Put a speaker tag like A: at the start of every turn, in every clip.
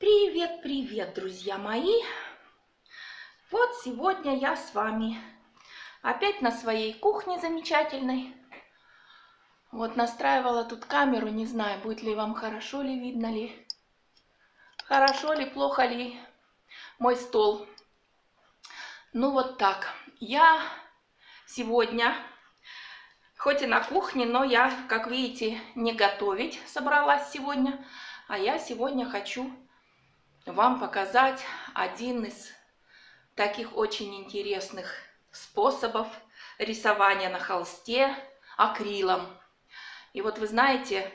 A: Привет, привет, друзья мои! Вот сегодня я с вами опять на своей кухне замечательной. Вот настраивала тут камеру, не знаю, будет ли вам хорошо ли, видно ли, хорошо ли, плохо ли мой стол. Ну вот так, я сегодня, хоть и на кухне, но я, как видите, не готовить собралась сегодня, а я сегодня хочу вам показать один из таких очень интересных способов рисования на холсте акрилом. И вот вы знаете,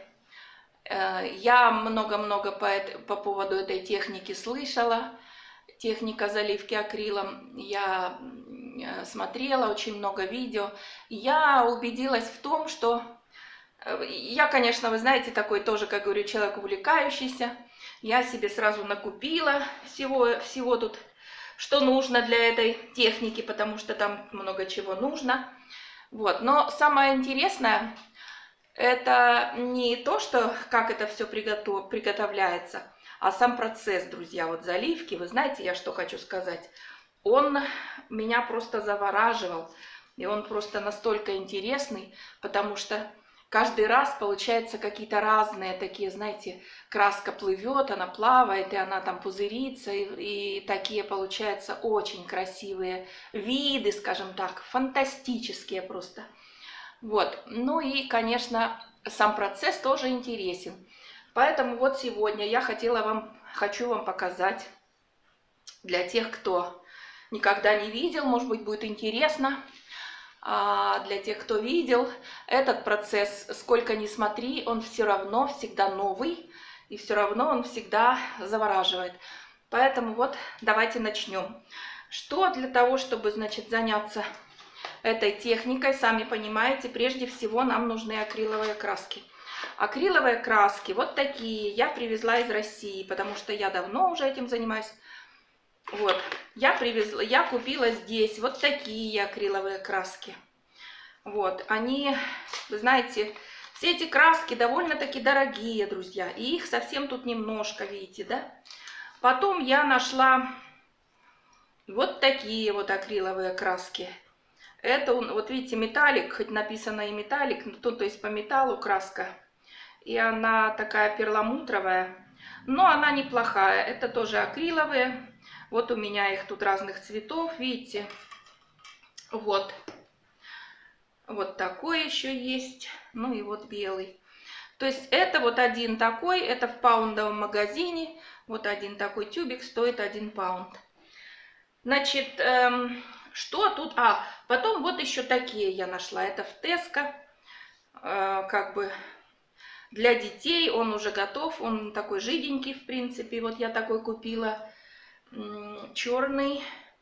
A: я много-много по поводу этой техники слышала. Техника заливки акрилом. Я смотрела очень много видео. Я убедилась в том, что я, конечно, вы знаете, такой тоже, как говорю, человек увлекающийся. Я себе сразу накупила всего тут, что нужно для этой техники, потому что там много чего нужно. Вот. Но самое интересное, это не то, что как это все приготовляется, а сам процесс, друзья, вот заливки. Вы знаете, я что хочу сказать? Он меня просто завораживал, и он просто настолько интересный, потому что каждый раз получается какие-то разные такие, знаете, краска плывет, она плавает, и она там пузырится, и такие получаются очень красивые виды, скажем так, фантастические просто. Вот, ну и, конечно, сам процесс тоже интересен. Поэтому вот сегодня я хочу вам показать, для тех, кто никогда не видел, может быть, будет интересно. А для тех, кто видел, этот процесс, сколько ни смотри, он все равно всегда новый, и все равно он всегда завораживает. Поэтому вот давайте начнем. Что для того, чтобы, значит, заняться этой техникой, сами понимаете, прежде всего нам нужны акриловые краски. Акриловые краски вот такие я привезла из России, потому что я давно уже этим занимаюсь. Вот, я купила здесь вот такие акриловые краски. Вот, они, вы знаете, все эти краски довольно-таки дорогие, друзья. И их совсем тут немножко, видите, да? Потом я нашла вот такие вот акриловые краски. Это, вот видите, металлик, хоть написано и металлик, то есть по металлу краска. И она такая перламутровая, но она неплохая. Это тоже акриловые. Вот у меня их тут разных цветов, видите. Вот. Вот такой еще есть. Ну и вот белый. То есть это вот один такой, это в паундовом магазине. Вот один такой тюбик стоит 1 паунд. Значит, что тут? Потом вот еще такие я нашла. Это в Tesco. Как бы для детей он уже готов. Он такой жиденький, в принципе. Вот я такой купила. Черный.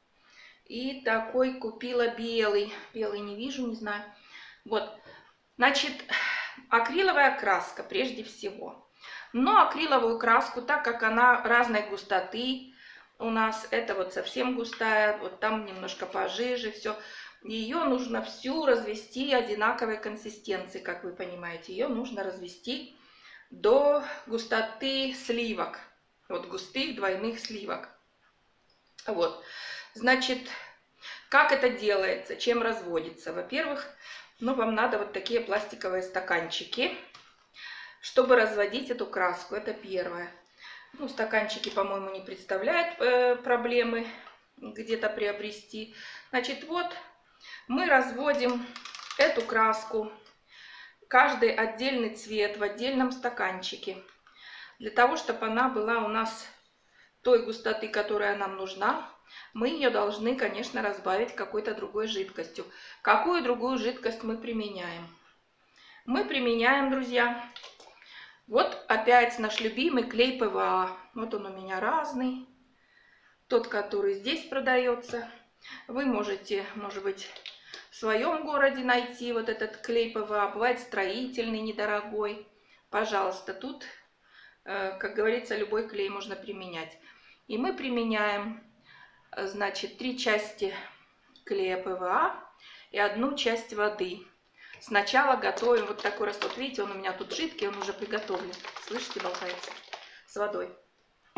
A: И такой купила белый. Белый не вижу, не знаю. Вот. Значит, акриловая краска прежде всего. Но акриловую краску, так как она разной густоты, у нас это вот совсем густая, вот там немножко пожиже, все. Ее нужно всю развести одинаковой консистенции, как вы понимаете. Ее нужно развести до густоты сливок. Вот густых двойных сливок. Вот. Значит, как это делается, чем разводится? Во-первых, вам надо вот такие пластиковые стаканчики, чтобы разводить эту краску. Это первое. Стаканчики, по-моему, не представляют проблемы где-то приобрести. Значит, вот мы разводим эту краску, каждый отдельный цвет в отдельном стаканчике, для того, чтобы она была у нас той густоты, которая нам нужна. Мы ее должны, конечно, разбавить какой-то другой жидкостью. Какую другую жидкость мы применяем? Мы применяем, друзья, вот опять наш любимый клей ПВА. Вот он у меня разный. Тот, который здесь продается. Вы можете, может быть, в своем городе найти вот этот клей ПВА. Бывает строительный, недорогой. Пожалуйста, тут, как говорится, любой клей можно применять. И мы применяем, значит, 3 части клея ПВА и 1 часть воды. Сначала готовим вот такой растворик. Видите, он у меня тут жидкий, он уже приготовлен. Слышите, болтается с водой.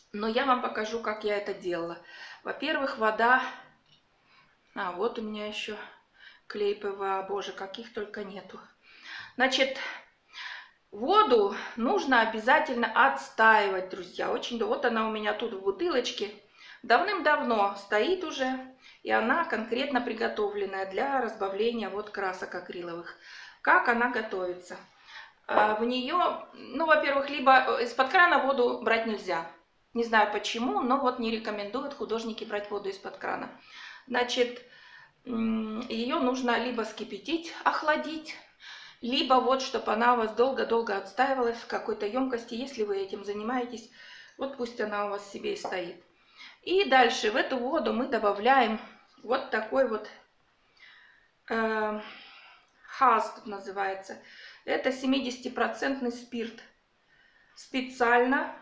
A: Но я вам покажу, как я это делала. Во-первых, вода... А, вот у меня еще клей ПВА. Боже, каких только нету. Значит, воду нужно обязательно отстаивать, друзья. Очень, вот она у меня тут в бутылочке. Давным-давно стоит уже. И она конкретно приготовленная для разбавления вот красок акриловых. Как она готовится? В нее, ну, во-первых, либо из-под крана воду брать нельзя. Не знаю почему, но вот не рекомендуют художники брать воду из-под крана. Значит, ее нужно либо вскипятить, охладить, либо вот, чтобы она у вас долго-долго отстаивалась в какой-то емкости. Если вы этим занимаетесь, вот пусть она у вас себе и стоит. И дальше в эту воду мы добавляем вот такой вот хас тут называется. Это 70% спирт. Специально,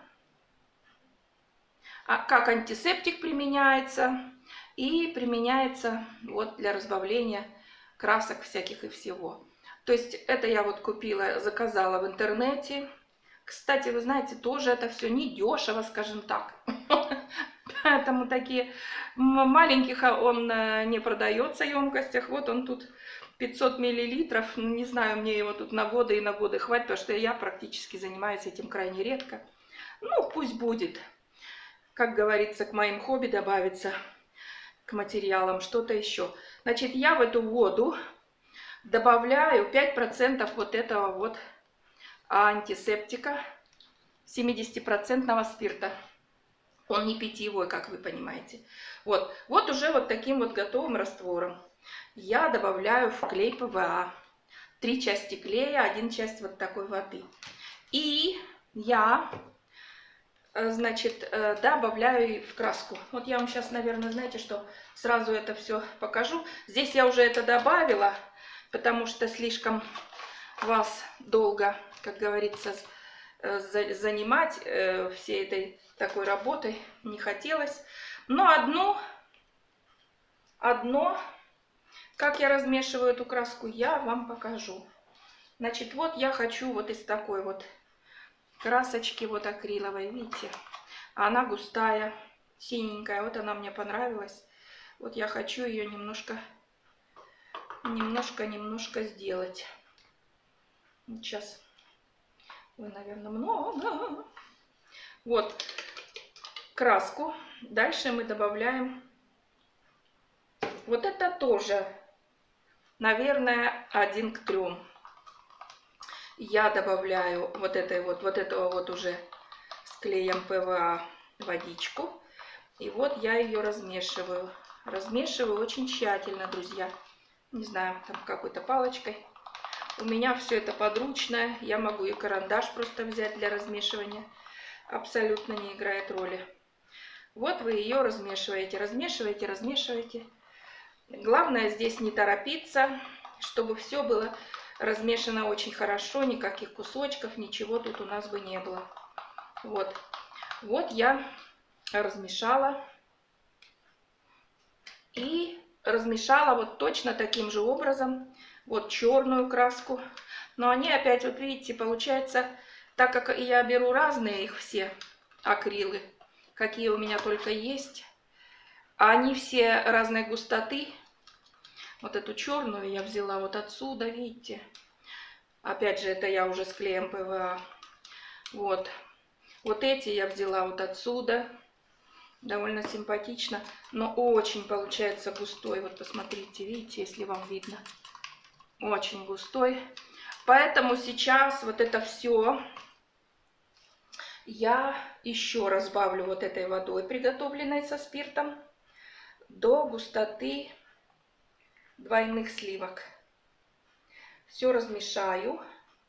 A: как антисептик применяется. И применяется вот для разбавления красок всяких и всего. То есть это я вот купила, заказала в интернете. Кстати, вы знаете, тоже это все недешево, скажем так. Поэтому такие маленьких он не продается в емкостях. Вот он тут 500 миллилитров. Не знаю, мне его тут на годы и на годы хватит, потому что я практически занимаюсь этим крайне редко. Ну, пусть будет. Как говорится, к моим хобби добавится, к материалам что-то еще. Значит, я в эту воду добавляю 5% вот этого вот антисептика, 70% спирта. Он не питьевой, как вы понимаете. Вот уже вот таким вот готовым раствором я добавляю в клей ПВА 3 части клея, 1 часть вот такой воды. И я, значит, добавляю в краску. Вот я вам сейчас, наверное, знаете, что сразу это все покажу. Здесь я уже это добавила, потому что слишком вас долго, как говорится, занимать всей этой такой работой не хотелось. Но одно, как я размешиваю эту краску, я вам покажу. Значит, вот я хочу вот из такой вот красочки вот акриловой, видите, она густая, синенькая, вот она мне понравилась. Вот я хочу ее немножко сделать. Сейчас вы, наверное, много. Вот краску. Дальше мы добавляем. Вот это тоже, наверное, 1 к 3. Я добавляю вот этого вот уже с клеем ПВА водичку. И вот я ее размешиваю. Размешиваю очень тщательно, друзья. Не знаю, там какой-то палочкой. У меня все это подручное. Я могу и карандаш просто взять для размешивания. Абсолютно не играет роли. Вот вы ее размешиваете, размешиваете. Главное здесь не торопиться, чтобы все было размешано очень хорошо, никаких кусочков, ничего тут у нас бы не было. Вот я размешала. И размешала вот точно таким же образом. Вот черную краску. Но они опять, вот видите, получается, так как я беру разные их все акрилы, какие у меня только есть, а они все разной густоты. Вот эту черную я взяла вот отсюда, видите. Опять же, это я уже с клеем ПВА. Вот эти я взяла вот отсюда. Довольно симпатично, но очень получается густой. Вот посмотрите, видите, если вам видно. Очень густой. Поэтому сейчас вот это все я еще разбавлю вот этой водой, приготовленной со спиртом, до густоты двойных сливок. Все размешаю.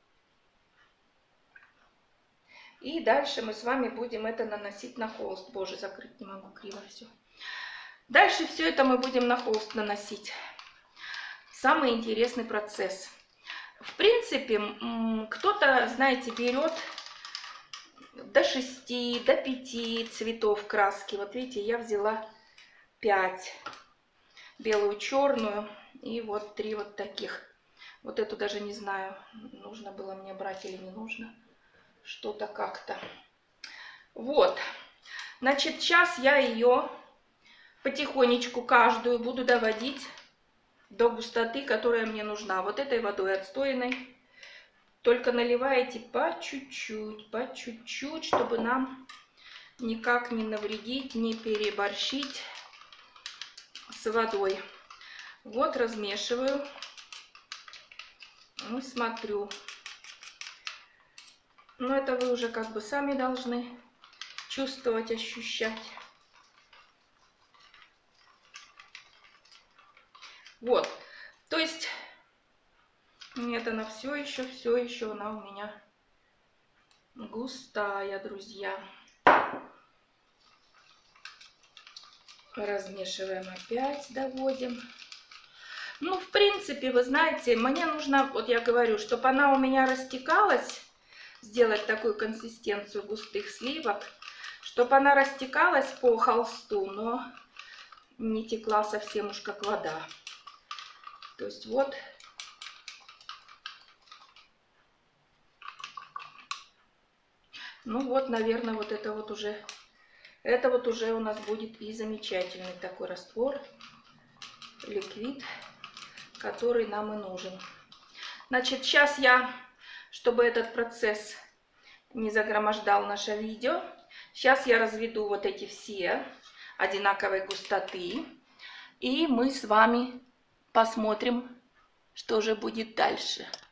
A: И дальше мы с вами будем это наносить на холст. Боже, закрыть не могу, криво все. Дальше все это мы будем на холст наносить. Самый интересный процесс. В принципе, кто-то, знаете, берет до 6, до 5 цветов краски. Вот видите, я взяла 5. Белую, черную и вот 3 вот таких. Вот эту даже не знаю, нужно было мне брать или не нужно. Что-то как-то. Вот. Значит, сейчас я ее потихонечку каждую буду доводить до густоты, которая мне нужна. Вот этой водой отстойной. Только наливаете по чуть-чуть, чтобы нам никак не навредить, не переборщить с водой. Вот размешиваю. Ну, смотрю. Но это вы уже как бы сами должны чувствовать, ощущать. Вот. То есть нет, она все еще она у меня густая, друзья. Размешиваем опять, доводим. Ну, в принципе, вы знаете, мне нужно, вот я говорю, чтобы она у меня растекалась, сделать такую консистенцию густых сливок, чтобы она растекалась по холсту, но не текла совсем уж как вода. То есть вот. Ну вот, наверное, вот это вот уже у нас будет и замечательный такой раствор, ликвид, который нам и нужен. Значит, сейчас я, чтобы этот процесс не загромождал наше видео, сейчас я разведу вот эти все одинаковой густоты, и мы с вами посмотрим, что же будет дальше.